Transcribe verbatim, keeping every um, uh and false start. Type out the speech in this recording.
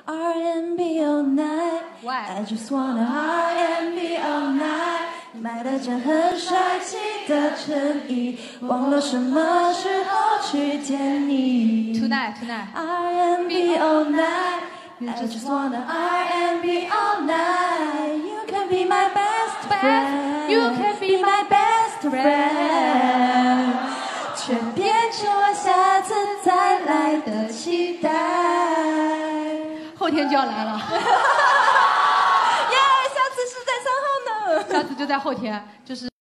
R and B all night. Why? I just wanna R and B all night. 你买的件很帅气的衬衣，忘了什么时候去见你。 Tonight, tonight. R and B all night. I just wanna R and B all night. You can be my best friend. You can be my best friend. 却变成了下次再来的期待。 后天就要来了。 耶，下次是在三号呢。 下次就在后天，就是。